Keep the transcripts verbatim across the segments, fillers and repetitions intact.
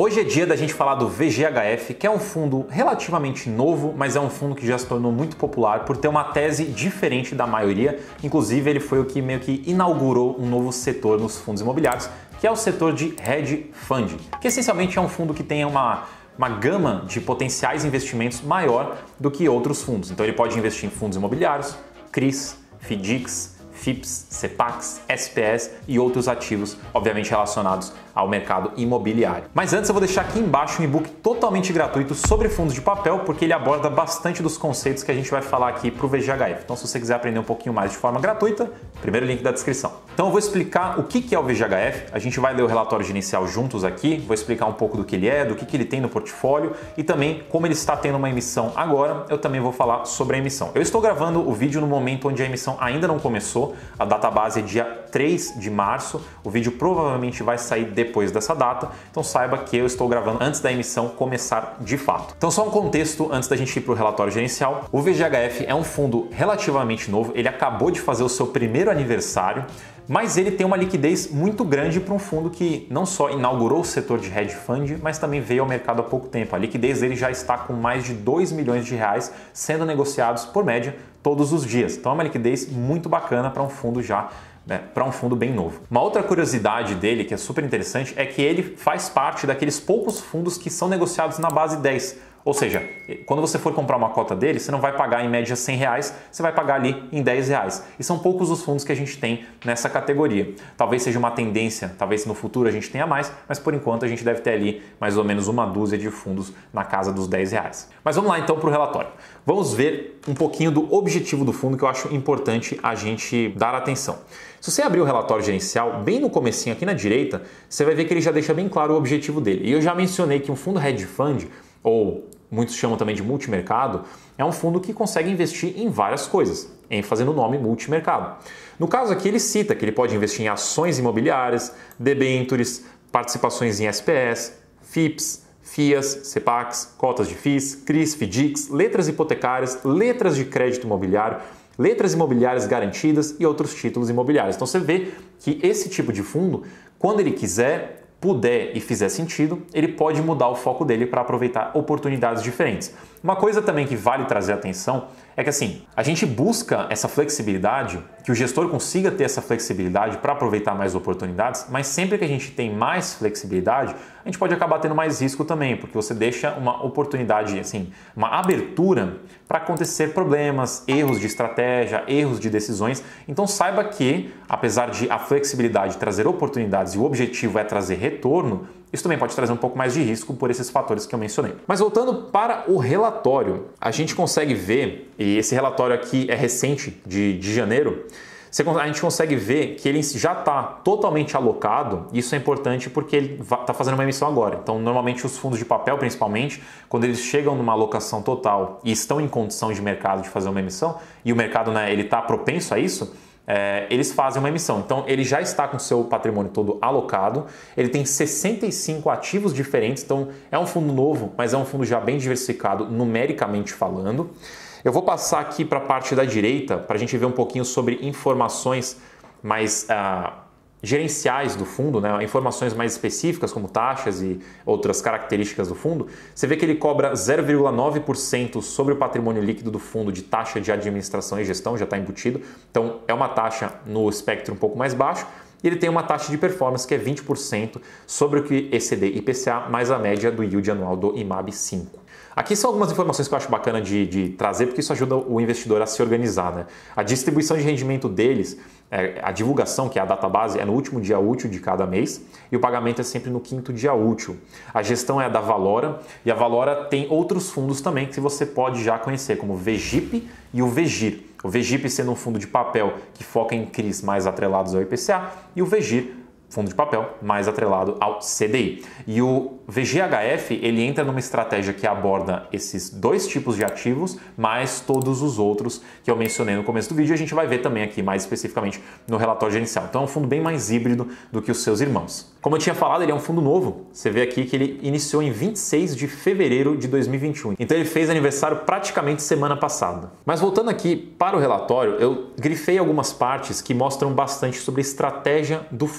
Hoje é dia da gente falar do V G H F, que é um fundo relativamente novo, mas é um fundo que já se tornou muito popular por ter uma tese diferente da maioria. Inclusive, ele foi o que meio que inaugurou um novo setor nos fundos imobiliários, que é o setor de hedge fund, que essencialmente é um fundo que tem uma uma gama de potenciais investimentos maior do que outros fundos. Então ele pode investir em fundos imobiliários, C R Is, FDICs, F I Ps, CEPACs, S P S e outros ativos, obviamente relacionados ao mercado imobiliário. Mas antes eu vou deixar aqui embaixo um e-book totalmente gratuito sobre fundos de papel, porque ele aborda bastante dos conceitos que a gente vai falar aqui para o V G H F. Então se você quiser aprender um pouquinho mais de forma gratuita, primeiro link da descrição. Então eu vou explicar o que é o V G H F, a gente vai ler o relatório gerencial juntos aqui, vou explicar um pouco do que ele é, do que ele tem no portfólio e também como ele está tendo uma emissão agora, eu também vou falar sobre a emissão. Eu estou gravando o vídeo no momento onde a emissão ainda não começou, a database é dia três de março, o vídeo provavelmente vai sair depois dessa data, então saiba que eu estou gravando antes da emissão começar de fato. Então só um contexto antes da gente ir para o relatório gerencial. O V G H F é um fundo relativamente novo, ele acabou de fazer o seu primeiro aniversário, mas ele tem uma liquidez muito grande para um fundo que não só inaugurou o setor de hedge fund, mas também veio ao mercado há pouco tempo. A liquidez dele já está com mais de dois milhões de reais sendo negociados por média todos os dias. Então é uma liquidez muito bacana para um fundo já Né, para um fundo bem novo. Uma outra curiosidade dele que é super interessante é que ele faz parte daqueles poucos fundos que são negociados na base dez. Ou seja, quando você for comprar uma cota dele, você não vai pagar em média cem reais, você vai pagar ali em dez reais. E são poucos os fundos que a gente tem nessa categoria. Talvez seja uma tendência, talvez no futuro a gente tenha mais, mas por enquanto a gente deve ter ali mais ou menos uma dúzia de fundos na casa dos dez reais. Mas vamos lá então para o relatório. Vamos ver um pouquinho do objetivo do fundo que eu acho importante a gente dar atenção. Se você abrir o relatório gerencial, bem no comecinho aqui na direita, você vai ver que ele já deixa bem claro o objetivo dele. E eu já mencionei que um fundo hedge fund, ou muitos chamam também de multimercado, é um fundo que consegue investir em várias coisas, ênfase no nome multimercado. No caso aqui ele cita que ele pode investir em ações imobiliárias, debêntures, participações em S P S, F I Ps, F I As, CEPACs, cotas de F I Is, C R Is, FDICs, letras hipotecárias, letras de crédito imobiliário, letras imobiliárias garantidas e outros títulos imobiliários. Então você vê que esse tipo de fundo, quando ele quiser, puder e fizer sentido, ele pode mudar o foco dele para aproveitar oportunidades diferentes. Uma coisa também que vale trazer atenção é que assim, a gente busca essa flexibilidade, que o gestor consiga ter essa flexibilidade para aproveitar mais oportunidades, mas sempre que a gente tem mais flexibilidade, a gente pode acabar tendo mais risco também, porque você deixa uma oportunidade, assim, uma abertura para acontecer problemas, erros de estratégia, erros de decisões. Então saiba que, apesar de a flexibilidade trazer oportunidades e o objetivo é trazer retorno, isso também pode trazer um pouco mais de risco por esses fatores que eu mencionei. Mas voltando para o relatório, a gente consegue ver, e esse relatório aqui é recente, de, de janeiro, a gente consegue ver que ele já está totalmente alocado. Isso é importante porque ele está fazendo uma emissão agora. Então, normalmente os fundos de papel, principalmente, quando eles chegam numa alocação total e estão em condição de mercado de fazer uma emissão, e o mercado, né, ele está propenso a isso, É, eles fazem uma emissão. Então ele já está com o seu patrimônio todo alocado, ele tem sessenta e cinco ativos diferentes, então é um fundo novo, mas é um fundo já bem diversificado numericamente falando. Eu vou passar aqui para a parte da direita para a gente ver um pouquinho sobre informações mais ah, gerenciais do fundo, né? Informações mais específicas como taxas e outras características do fundo. Você vê que ele cobra zero vírgula nove por cento sobre o patrimônio líquido do fundo de taxa de administração e gestão, já está embutido. Então é uma taxa no espectro um pouco mais baixo. E ele tem uma taxa de performance que é vinte por cento sobre o que exceder I P C A mais a média do yield anual do I M A B cinco. Aqui são algumas informações que eu acho bacana de, de trazer, porque isso ajuda o investidor a se organizar, né? A distribuição de rendimento deles, é, a divulgação, que é a database, é no último dia útil de cada mês e o pagamento é sempre no quinto dia útil. A gestão é a da Valora e a Valora tem outros fundos também que você pode já conhecer, como o V G I P e o V G I R. O V G I P sendo um fundo de papel que foca em C R Is mais atrelados ao I P C A e o V G I R, fundo de papel mais atrelado ao C D I. E o V G H F ele entra numa estratégia que aborda esses dois tipos de ativos, mais todos os outros que eu mencionei no começo do vídeo, e a gente vai ver também aqui mais especificamente no relatório gerencial. Então é um fundo bem mais híbrido do que os seus irmãos. Como eu tinha falado, ele é um fundo novo. Você vê aqui que ele iniciou em vinte e seis de fevereiro de dois mil e vinte e um. Então ele fez aniversário praticamente semana passada. Mas voltando aqui para o relatório, eu grifei algumas partes que mostram bastante sobre a estratégia do fundo.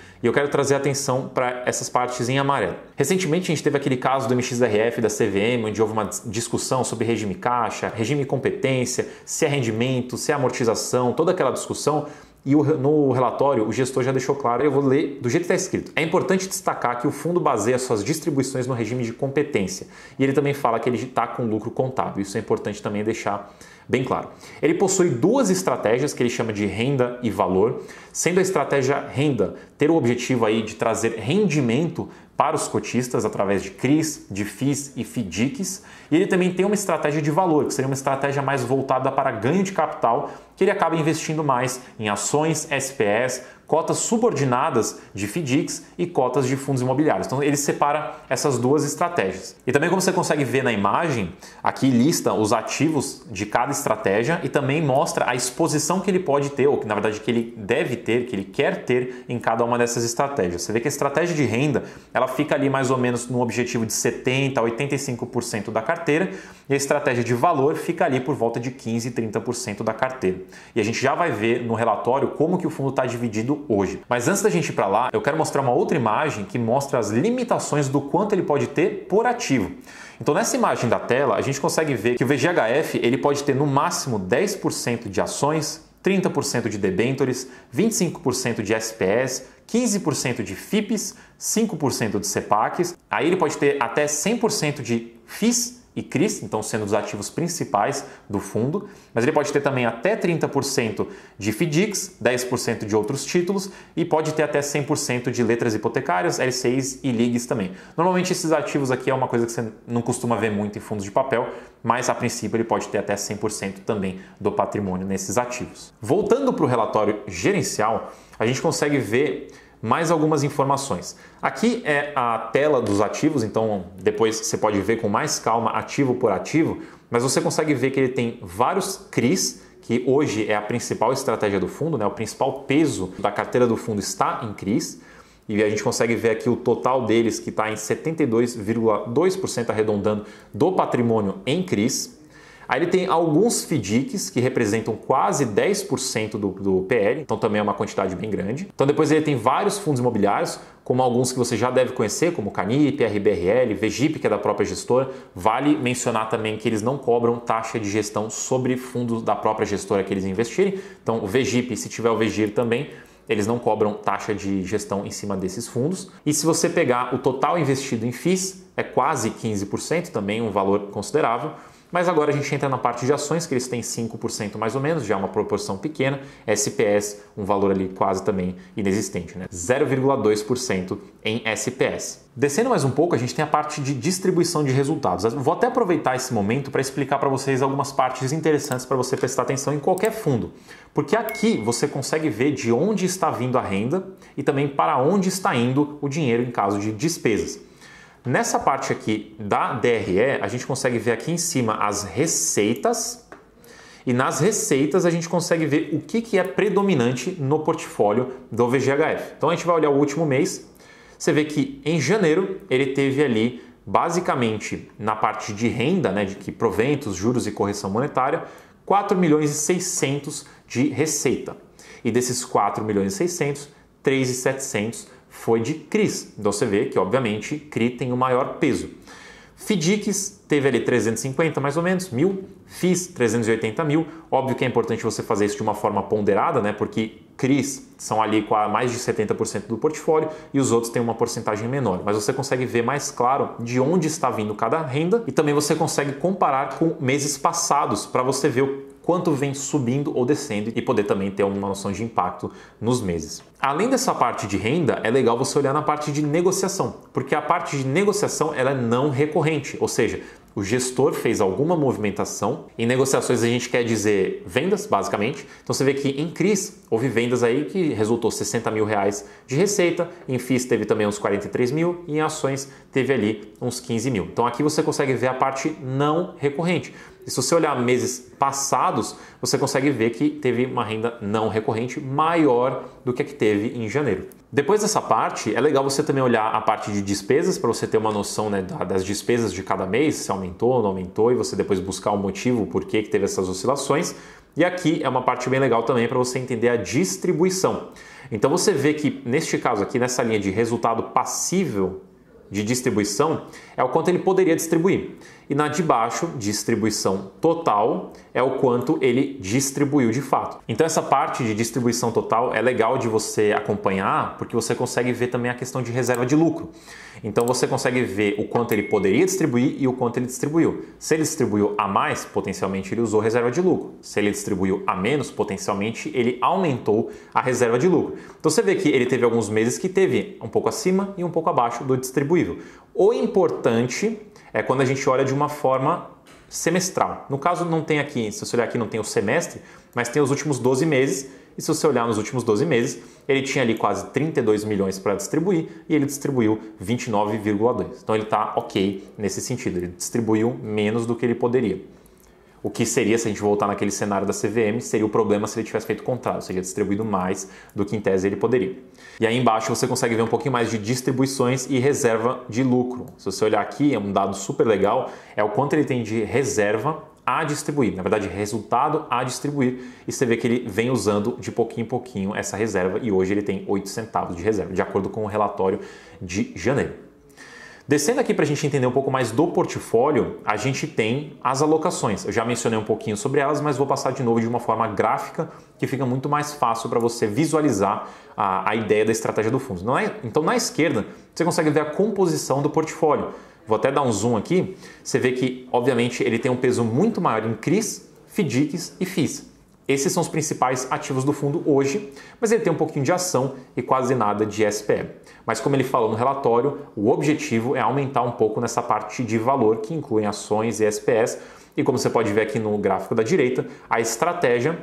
E eu quero trazer atenção para essas partes em amarelo. Recentemente a gente teve aquele caso do M X R F da C V M, onde houve uma discussão sobre regime caixa, regime competência, se é rendimento, se é amortização, toda aquela discussão. E no relatório o gestor já deixou claro, eu vou ler do jeito que está escrito. É importante destacar que o fundo baseia suas distribuições no regime de competência. E ele também fala que ele está com lucro contábil. Isso é importante também deixar bem claro. Ele possui duas estratégias que ele chama de renda e valor, sendo a estratégia renda ter o objetivo aí de trazer rendimento para os cotistas através de C R Is, de F I Is e F D I Cs. E ele também tem uma estratégia de valor, que seria uma estratégia mais voltada para ganho de capital, que ele acaba investindo mais em ações, S P S, cotas subordinadas de F D I Cs e cotas de fundos imobiliários. Então ele separa essas duas estratégias. E também, como você consegue ver na imagem, aqui lista os ativos de cada estratégia e também mostra a exposição que ele pode ter, ou que na verdade que ele deve ter, que ele quer ter em cada uma dessas estratégias. Você vê que a estratégia de renda, ela fica ali mais ou menos no objetivo de setenta a oitenta e cinco por cento da carteira, e a estratégia de valor fica ali por volta de quinze a trinta por cento da carteira. E a gente já vai ver no relatório como que o fundo está dividido hoje. Mas antes da gente ir para lá, eu quero mostrar uma outra imagem que mostra as limitações do quanto ele pode ter por ativo. Então nessa imagem da tela, a gente consegue ver que o V G H F ele pode ter no máximo dez por cento de ações, trinta por cento de debêntures, vinte e cinco por cento de S P S, quinze por cento de F I Ps, cinco por cento de C PACs, aí ele pode ter até cem por cento de F I Is e C R Is, então sendo os ativos principais do fundo, mas ele pode ter também até trinta por cento de F D I Cs, dez por cento de outros títulos e pode ter até cem por cento de letras hipotecárias, L C Is e L I Gs também. Normalmente esses ativos aqui é uma coisa que você não costuma ver muito em fundos de papel, mas a princípio ele pode ter até cem por cento também do patrimônio nesses ativos. Voltando para o relatório gerencial, a gente consegue ver mais algumas informações. Aqui é a tela dos ativos, então depois você pode ver com mais calma ativo por ativo, mas você consegue ver que ele tem vários C R Is, que hoje é a principal estratégia do fundo, né? O principal peso da carteira do fundo está em C R Is, e a gente consegue ver aqui o total deles que está em setenta e dois vírgula dois por cento arredondando do patrimônio em C R Is. Aí ele tem alguns F D I Cs que representam quase dez por cento do, do P L, então também é uma quantidade bem grande. Então depois ele tem vários fundos imobiliários, como alguns que você já deve conhecer, como Canip, R B R L, V G I P, que é da própria gestora. Vale mencionar também que eles não cobram taxa de gestão sobre fundos da própria gestora que eles investirem. Então o V G I P, se tiver o V G I R também, eles não cobram taxa de gestão em cima desses fundos. E se você pegar o total investido em F I Is, é quase quinze por cento, também um valor considerável. Mas agora a gente entra na parte de ações, que eles têm cinco por cento mais ou menos, já é uma proporção pequena. S P S, um valor ali quase também inexistente, né? zero vírgula dois por cento em S P S. Descendo mais um pouco, a gente tem a parte de distribuição de resultados. Eu vou até aproveitar esse momento para explicar para vocês algumas partes interessantes para você prestar atenção em qualquer fundo. Porque aqui você consegue ver de onde está vindo a renda e também para onde está indo o dinheiro em caso de despesas. Nessa parte aqui da D R E, a gente consegue ver aqui em cima as receitas e nas receitas a gente consegue ver o que, que é predominante no portfólio do V G H F. Então a gente vai olhar o último mês, você vê que em janeiro ele teve ali basicamente na parte de renda, né, de que proventos, juros e correção monetária, quatro milhões e seiscentos de receita. E desses quatro milhões e seiscentos, três milhões e setecentos foi de C R Is. Então você vê que, obviamente, C R I tem o maior peso. F D I Cs teve ali trezentos e cinquenta mais ou menos, mil. F I Is trezentos e oitenta mil. Óbvio que é importante você fazer isso de uma forma ponderada, né? Porque C R Is são ali com mais de setenta por cento do portfólio e os outros têm uma porcentagem menor. Mas você consegue ver mais claro de onde está vindo cada renda e também você consegue comparar com meses passados para você ver o quanto vem subindo ou descendo e poder também ter uma noção de impacto nos meses. Além dessa parte de renda, é legal você olhar na parte de negociação, porque a parte de negociação ela é não recorrente, ou seja, o gestor fez alguma movimentação. Em negociações a gente quer dizer vendas, basicamente. Então você vê que em C R Is houve vendas aí que resultou sessenta mil reais de receita, em F I Is teve também uns quarenta e três mil e em ações teve ali uns quinze mil. Então aqui você consegue ver a parte não recorrente. E se você olhar meses passados, você consegue ver que teve uma renda não recorrente maior do que a que teve em janeiro. Depois dessa parte, é legal você também olhar a parte de despesas para você ter uma noção, né, das despesas de cada mês, se aumentou ou não aumentou, e você depois buscar o motivo, por que que teve essas oscilações. E aqui é uma parte bem legal também para você entender a distribuição. Então você vê que neste caso aqui, nessa linha de resultado passível de distribuição, é o quanto ele poderia distribuir. E na de baixo, distribuição total, é o quanto ele distribuiu de fato. Então essa parte de distribuição total é legal de você acompanhar, porque você consegue ver também a questão de reserva de lucro. Então você consegue ver o quanto ele poderia distribuir e o quanto ele distribuiu. Se ele distribuiu a mais, potencialmente ele usou reserva de lucro. Se ele distribuiu a menos, potencialmente ele aumentou a reserva de lucro. Então você vê que ele teve alguns meses que teve um pouco acima e um pouco abaixo do distribuível. O importante é quando a gente olha de uma forma semestral. No caso não tem aqui, se você olhar aqui não tem o semestre, mas tem os últimos doze meses. E se você olhar nos últimos doze meses, ele tinha ali quase trinta e dois milhões para distribuir e ele distribuiu vinte e nove vírgula dois. Então ele está ok nesse sentido, ele distribuiu menos do que ele poderia. O que seria, se a gente voltar naquele cenário da C V M, seria o problema se ele tivesse feito o contrário, ou seja, distribuído mais do que em tese ele poderia. E aí embaixo você consegue ver um pouquinho mais de distribuições e reserva de lucro. Se você olhar aqui, é um dado super legal, é o quanto ele tem de reserva a distribuir, na verdade resultado a distribuir, e você vê que ele vem usando de pouquinho em pouquinho essa reserva e hoje ele tem oito centavos de reserva, de acordo com o relatório de janeiro. Descendo aqui para a gente entender um pouco mais do portfólio, a gente tem as alocações. Eu já mencionei um pouquinho sobre elas, mas vou passar de novo de uma forma gráfica que fica muito mais fácil para você visualizar a, a ideia da estratégia do fundo. Não é? Então na esquerda você consegue ver a composição do portfólio. Vou até dar um zoom aqui, você vê que, obviamente, ele tem um peso muito maior em C R Is, FDICs e F Is. Esses são os principais ativos do fundo hoje, mas ele tem um pouquinho de ação e quase nada de S P E. Mas como ele falou no relatório, o objetivo é aumentar um pouco nessa parte de valor, que inclui ações e S P Es. E como você pode ver aqui no gráfico da direita, a estratégia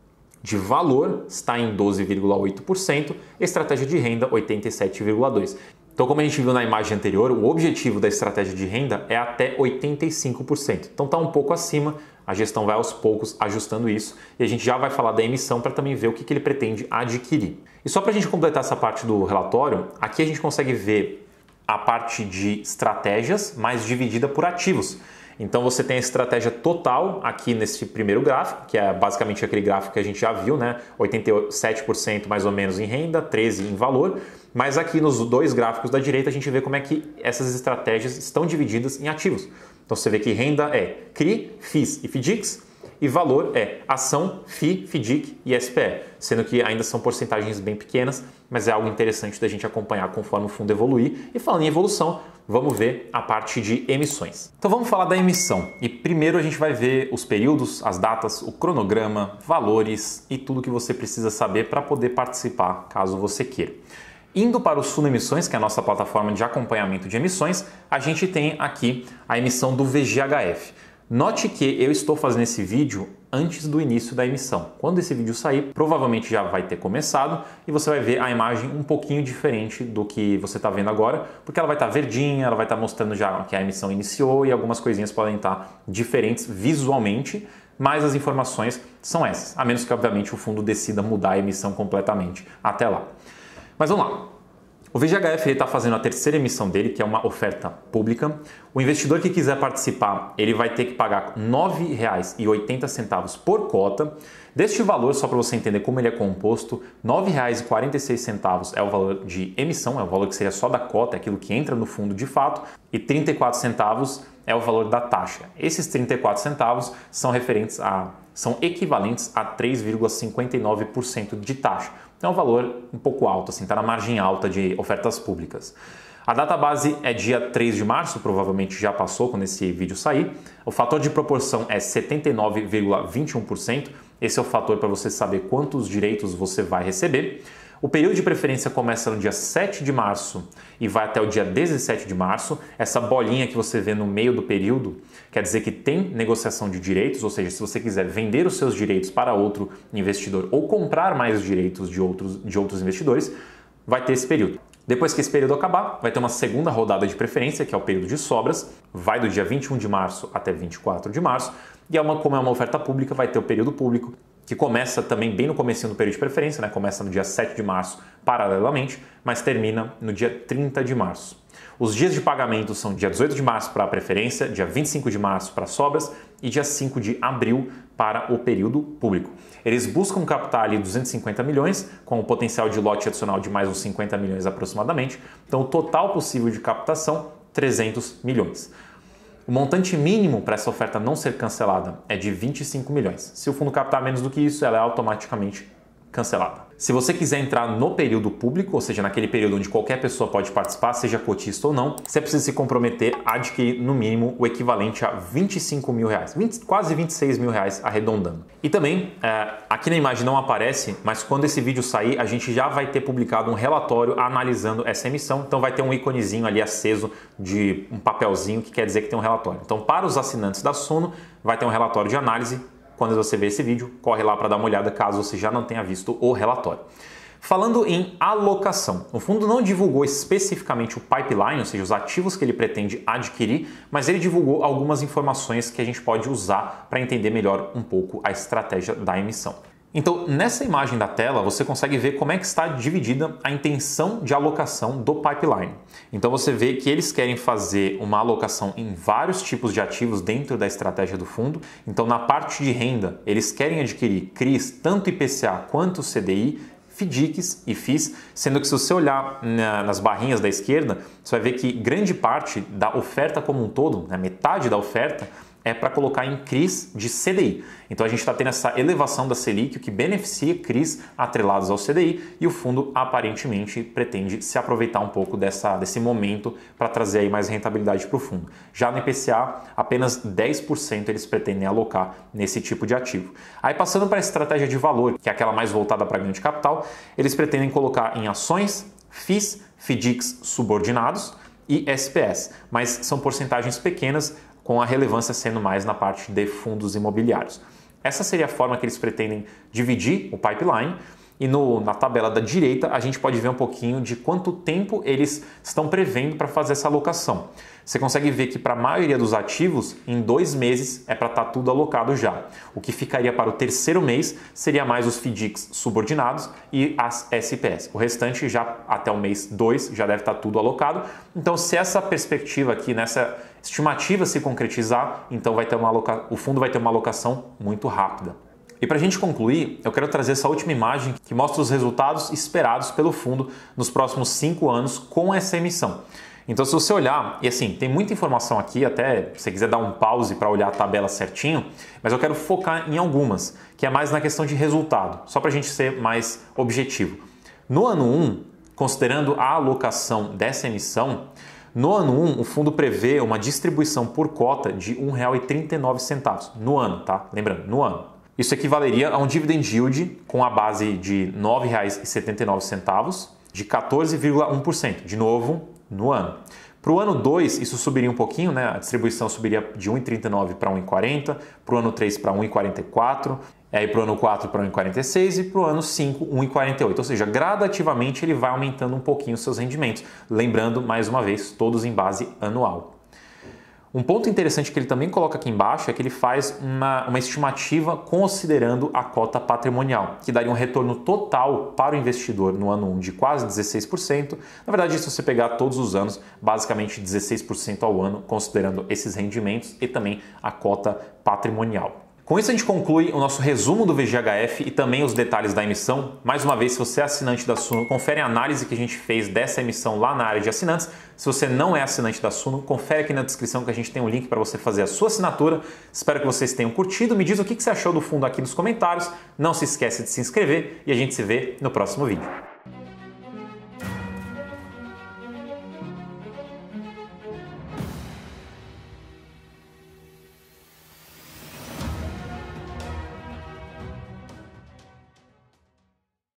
de valor está em doze vírgula oito por cento, a estratégia de renda oitenta e sete vírgula dois por cento. Então, como a gente viu na imagem anterior, o objetivo da estratégia de renda é até oitenta e cinco por cento. Então está um pouco acima, a gestão vai aos poucos ajustando isso e a gente já vai falar da emissão para também ver o que, que ele pretende adquirir. E só para a gente completar essa parte do relatório, aqui a gente consegue ver a parte de estratégias mais dividida por ativos. Então você tem a estratégia total aqui nesse primeiro gráfico, que é basicamente aquele gráfico que a gente já viu, né? oitenta e sete por cento mais ou menos em renda, treze por cento em valor. Mas aqui nos dois gráficos da direita a gente vê como é que essas estratégias estão divididas em ativos. Então você vê que renda é C R I, F I S e FDICs e valor é ação, F I, FDIC e S P E, sendo que ainda são porcentagens bem pequenas, mas é algo interessante da gente acompanhar conforme o fundo evoluir. E falando em evolução, vamos ver a parte de emissões. Então vamos falar da emissão. E primeiro a gente vai ver os períodos, as datas, o cronograma, valores e tudo que você precisa saber para poder participar, caso você queira. Indo para o Suno Emissões, que é a nossa plataforma de acompanhamento de emissões, a gente tem aqui a emissão do V G H F. Note que eu estou fazendo esse vídeo antes do início da emissão. Quando esse vídeo sair, provavelmente já vai ter começado e você vai ver a imagem um pouquinho diferente do que você está vendo agora, porque ela vai estar verdinha, ela vai estar mostrando já que a emissão iniciou e algumas coisinhas podem estar diferentes visualmente, mas as informações são essas, a menos que obviamente o fundo decida mudar a emissão completamente até lá. Mas vamos lá. O V G H F está fazendo a terceira emissão dele, que é uma oferta pública. O investidor que quiser participar, ele vai ter que pagar nove reais e oitenta centavos por cota. Deste valor, só para você entender como ele é composto, nove reais e quarenta e seis centavos é o valor de emissão, é o valor que seria só da cota, é aquilo que entra no fundo de fato, e trinta e quatro centavos é o valor da taxa. Esses trinta e quatro centavos são referentes a, são equivalentes a três vírgula cinquenta e nove por cento de taxa. É um valor um pouco alto, assim, está na margem alta de ofertas públicas. A data base é dia três de março, provavelmente já passou quando esse vídeo sair. O fator de proporção é setenta e nove vírgula vinte e um por cento. Esse é o fator para você saber quantos direitos você vai receber. O período de preferência começa no dia sete de março e vai até o dia dezessete de março. Essa bolinha que você vê no meio do período quer dizer que tem negociação de direitos, ou seja, se você quiser vender os seus direitos para outro investidor ou comprar mais direitos de outros, de outros investidores, vai ter esse período. Depois que esse período acabar, vai ter uma segunda rodada de preferência, que é o período de sobras, vai do dia vinte e um de março até vinte e quatro de março, e é uma, como é uma oferta pública, vai ter o período público, que começa também bem no comecinho do período de preferência, né? Começa no dia sete de março paralelamente, mas termina no dia trinta de março. Os dias de pagamento são dia dezoito de março para a preferência, dia vinte e cinco de março para sobras e dia cinco de abril para o período público. Eles buscam captar ali duzentos e cinquenta milhões, com o potencial de lote adicional de mais uns cinquenta milhões aproximadamente. Então, o total possível de captação, trezentos milhões. O montante mínimo para essa oferta não ser cancelada é de vinte e cinco milhões. Se o fundo captar menos do que isso, ela é automaticamente cancelada. Se você quiser entrar no período público, ou seja, naquele período onde qualquer pessoa pode participar, seja cotista ou não, você precisa se comprometer a adquirir no mínimo o equivalente a vinte e cinco mil reais, vinte, quase vinte e seis mil reais arredondando. E também, é, aqui na imagem não aparece, mas quando esse vídeo sair, a gente já vai ter publicado um relatório analisando essa emissão, então vai ter um íconezinho ali aceso de um papelzinho que quer dizer que tem um relatório. Então, para os assinantes da Suno, vai ter um relatório de análise. Quando você ver esse vídeo, corre lá para dar uma olhada caso você já não tenha visto o relatório. Falando em alocação, o fundo não divulgou especificamente o pipeline, ou seja, os ativos que ele pretende adquirir, mas ele divulgou algumas informações que a gente pode usar para entender melhor um pouco a estratégia da emissão. Então, nessa imagem da tela, você consegue ver como é que está dividida a intenção de alocação do pipeline. Então, você vê que eles querem fazer uma alocação em vários tipos de ativos dentro da estratégia do fundo. Então, na parte de renda, eles querem adquirir C R Is, tanto I P C A quanto C D I, FDICs e F I Is, sendo que se você olhar nas barrinhas da esquerda, você vai ver que grande parte da oferta como um todo, né, metade da oferta, é para colocar em C R Is de C D I. Então a gente está tendo essa elevação da Selic, o que beneficia C R Is atrelados ao C D I, e o fundo aparentemente pretende se aproveitar um pouco dessa, desse momento para trazer aí mais rentabilidade para o fundo. Já no I P C A, apenas dez por cento eles pretendem alocar nesse tipo de ativo. Aí passando para a estratégia de valor, que é aquela mais voltada para ganho de capital, eles pretendem colocar em ações, F I Is, FDICs subordinados e S P S, mas são porcentagens pequenas, com a relevância sendo mais na parte de fundos imobiliários. Essa seria a forma que eles pretendem dividir o pipeline, e no, na tabela da direita a gente pode ver um pouquinho de quanto tempo eles estão prevendo para fazer essa alocação. Você consegue ver que para a maioria dos ativos, em dois meses é para estar tudo alocado já. O que ficaria para o terceiro mês seria mais os FDICs subordinados e as S P S. O restante já até o mês dois já deve estar tudo alocado. Então, se essa perspectiva aqui, nessa estimativa se concretizar, então vai ter uma aloca... o fundo vai ter uma alocação muito rápida. E para a gente concluir, eu quero trazer essa última imagem que mostra os resultados esperados pelo fundo nos próximos cinco anos com essa emissão. Então, se você olhar, e assim, tem muita informação aqui, até se você quiser dar um pause para olhar a tabela certinho, mas eu quero focar em algumas, que é mais na questão de resultado, só para a gente ser mais objetivo. No ano um, considerando a alocação dessa emissão, no ano um, o fundo prevê uma distribuição por cota de um real e trinta e nove centavos no ano, tá? Lembrando, no ano. Isso equivaleria a um dividend yield com a base de nove reais e setenta e nove centavos, de quatorze vírgula um por cento, de novo, no ano. Para o ano dois, isso subiria um pouquinho, né? A distribuição subiria de um real e trinta e nove para um real e quarenta, para o ano três para um real e quarenta e quatro, aí para o ano quatro para um real e quarenta e seis e para o ano cinco, um real e quarenta e oito. Ou seja, gradativamente ele vai aumentando um pouquinho os seus rendimentos. Lembrando, mais uma vez, todos em base anual. Um ponto interessante que ele também coloca aqui embaixo é que ele faz uma, uma estimativa considerando a cota patrimonial, que daria um retorno total para o investidor no ano um de quase dezesseis por cento. Na verdade, se você pegar todos os anos, basicamente dezesseis por cento ao ano, considerando esses rendimentos e também a cota patrimonial. Com isso a gente conclui o nosso resumo do V G H F e também os detalhes da emissão. Mais uma vez, se você é assinante da Suno, confere a análise que a gente fez dessa emissão lá na área de assinantes. Se você não é assinante da Suno, confere aqui na descrição que a gente tem um link para você fazer a sua assinatura. Espero que vocês tenham curtido. Me diz o que você achou do fundo aqui nos comentários. Não se esqueça de se inscrever e a gente se vê no próximo vídeo.